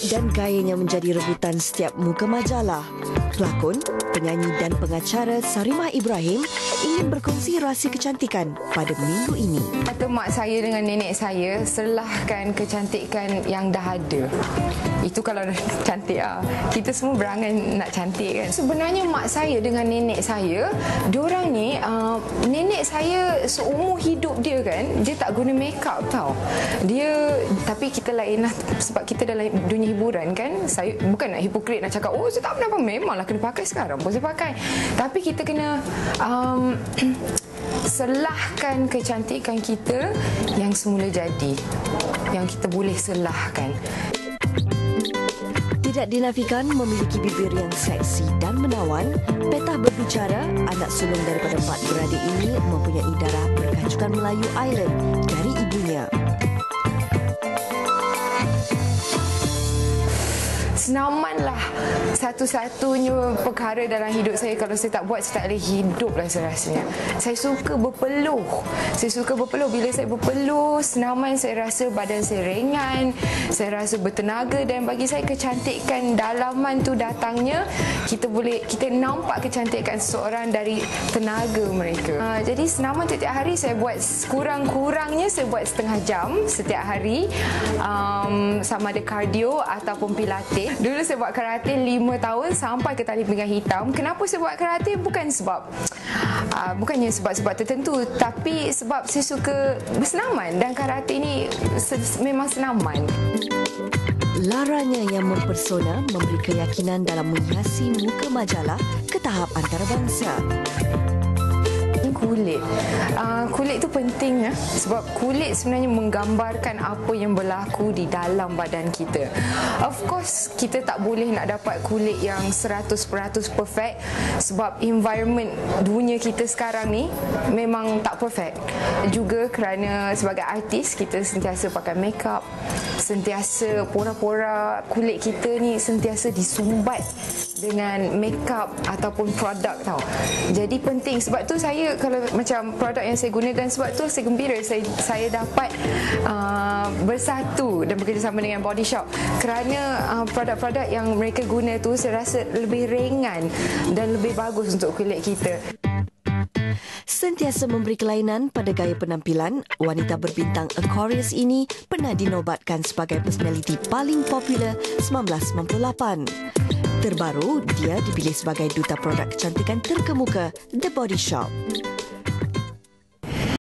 dan gayanya menjadi rebutan setiap muka majalah. Pelakon, penyanyi dan pengacara Sarimah Ibrahim ingin berkongsi rahsia kecantikan pada minggu ini. Kata mak saya dengan nenek saya, serlahkan kecantikan yang dah ada. Itu kalau dah cantik lah. Kita semua berangan nak cantik kan. Sebenarnya mak saya dengan nenek saya, diorang ni, nenek saya seumur hidup dia kan, dia tak guna make up tau. Tapi kita lain lah, sebab kita dalam dunia hiburan kan. Saya bukan nak hipokrit nak cakap, oh saya tak pernah pakai, memanglah kena pakai sekarang pun saya pakai. Tapi kita kena selahkan kecantikan kita yang semula jadi, yang kita boleh selahkan. Tidak dinafikan memiliki bibir yang seksi dan menawan, Petah berbicara anak sulung daripada 4 beradik ini mempunyai darah berkacukan Melayu Island dari ibunya. Senamanlah satu-satunya perkara dalam hidup saya. Kalau saya tak buat, saya tak boleh hidup lah saya rasanya. Saya suka berpeluh. Bila saya berpeluh, senaman saya rasa badan saya ringan, saya rasa bertenaga, dan bagi saya kecantikan dalaman tu datangnya, kita nampak kecantikan seseorang dari tenaga mereka. Jadi senaman setiap hari saya buat, kurang-kurangnya saya buat setengah jam setiap hari, sama ada kardio ataupun pilates. Dulu saya buat karate 5 tahun sampai ke tali pinggang hitam. Kenapa saya buat karate? Bukannya sebab tertentu, tapi sebab saya suka bersenaman, dan karate ni memang senaman. Laranya yang mempersona memberi keyakinan dalam menghiasi muka majalah ke tahap antarabangsa. Kulit tu penting ya, sebab kulit sebenarnya menggambarkan apa yang berlaku di dalam badan kita. Of course, kita tak boleh nak dapat kulit yang 100% perfect, sebab environment dunia kita sekarang ni memang tak perfect. Juga kerana sebagai artis, kita sentiasa pakai makeup, sentiasa pora-pora kulit kita ni sentiasa disumbat dengan makeup ataupun produk tau. Jadi penting, sebab tu saya kalau macam produk yang saya gunakan, sebab tu saya gembira saya dapat bersatu dan bekerjasama dengan Body Shop, kerana produk-produk yang mereka guna tu saya rasa lebih ringan dan lebih bagus untuk kulit kita. Sentiasa memberi kelainan pada gaya penampilan, wanita berbintang Aquarius ini pernah dinobatkan sebagai personaliti paling popular 1998. Terbaru, dia dipilih sebagai duta produk kecantikan terkemuka The Body Shop.